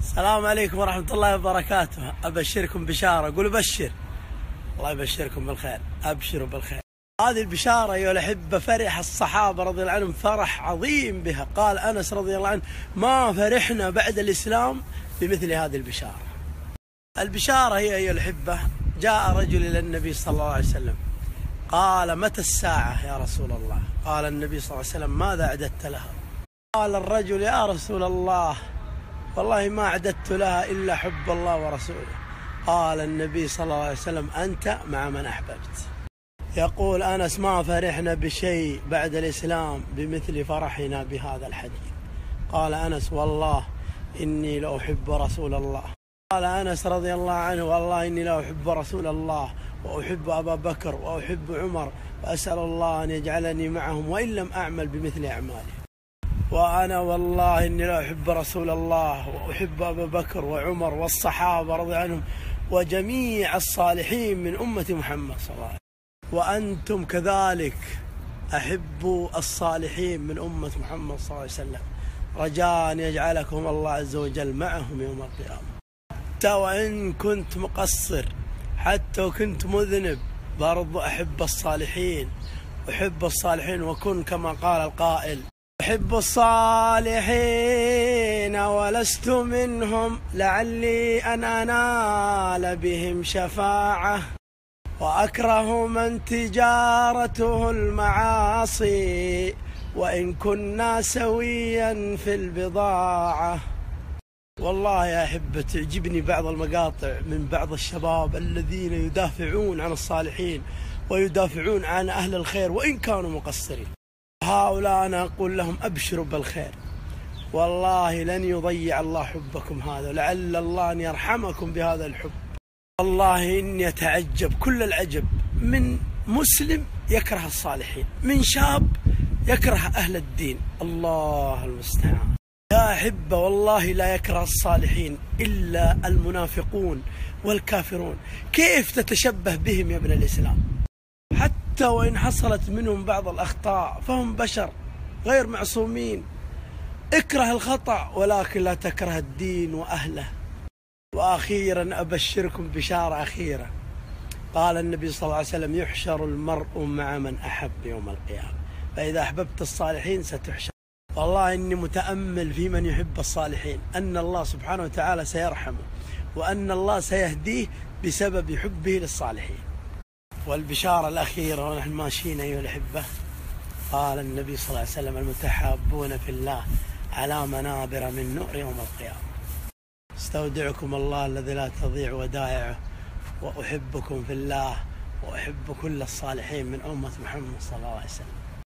السلام عليكم ورحمة الله وبركاته. أبشركم بشارة. قولوا بشر. الله يبشركم بالخير. أبشروا بالخير. هذه البشارة أيها الأحبة فرح الصحابة رضي الله عنهم فرح عظيم بها. قال أنس رضي الله عنه: ما فرحنا بعد الإسلام بمثل هذه البشارة. البشارة هي أيها الأحبة: جاء رجل إلى النبي صلى الله عليه وسلم قال: متى الساعة يا رسول الله؟ قال النبي صلى الله عليه وسلم: ماذا أعددت لها؟ قال الرجل: يا رسول الله والله ما أعددت لها إلا حب الله ورسوله. قال النبي صلى الله عليه وسلم: أنت مع من أحببت. يقول أنس: ما فرحنا بشيء بعد الإسلام بمثل فرحنا بهذا الحديث. قال أنس: والله إني لأحب رسول الله. قال أنس رضي الله عنه: والله إني لأحب رسول الله وأحب أبا بكر وأحب عمر وأسأل الله أن يجعلني معهم وإن لم أعمل بمثل أعماله. وأنا والله إني لا أحب رسول الله وأحب أبا بكر وعمر والصحابة رضي عنهم وجميع الصالحين من أمة محمد صلى الله عليه وسلم. وأنتم كذلك أحبوا الصالحين من أمة محمد صلى الله عليه وسلم رجاء أن يجعلكم الله عز وجل معهم يوم القيامة. حتى وإن كنت مقصر، حتى وكنت مذنب، برضو أحب الصالحين. أحب الصالحين وكن كما قال القائل: أحب الصالحين ولست منهم لعلي أن أنال بهم شفاعة، وأكره من تجارته المعاصي وإن كنا سويا في البضاعة. والله يا أحبة تعجبني بعض المقاطع من بعض الشباب الذين يدافعون عن الصالحين ويدافعون عن أهل الخير وإن كانوا مقصرين. هؤلاء أنا أقول لهم: أبشروا بالخير، والله لن يضيع الله حبكم هذا، لعل الله أن يرحمكم بهذا الحب. والله إني أتعجب كل العجب من مسلم يكره الصالحين، من شاب يكره أهل الدين. الله المستعان. يا أحبة والله لا يكره الصالحين إلا المنافقون والكافرون. كيف تتشبه بهم يا ابن الإسلام؟ حتى وإن حصلت منهم بعض الأخطاء فهم بشر غير معصومين. اكره الخطأ ولكن لا تكره الدين وأهله. وأخيرا أبشركم بشارة أخيرة. قال النبي صلى الله عليه وسلم: يحشر المرء مع من أحب يوم القيامة، فإذا أحببت الصالحين ستحشر. والله إني متأمل في من يحب الصالحين أن الله سبحانه وتعالى سيرحمه وأن الله سيهديه بسبب حبه للصالحين. والبشارة الأخيرة ونحن ماشيين أيها الأحبة، قال النبي صلى الله عليه وسلم: المتحابون في الله على منابر من نور يوم القيامة. استودعكم الله الذي لا تضيع ودائعه، وأحبكم في الله وأحب كل الصالحين من أمة محمد صلى الله عليه وسلم.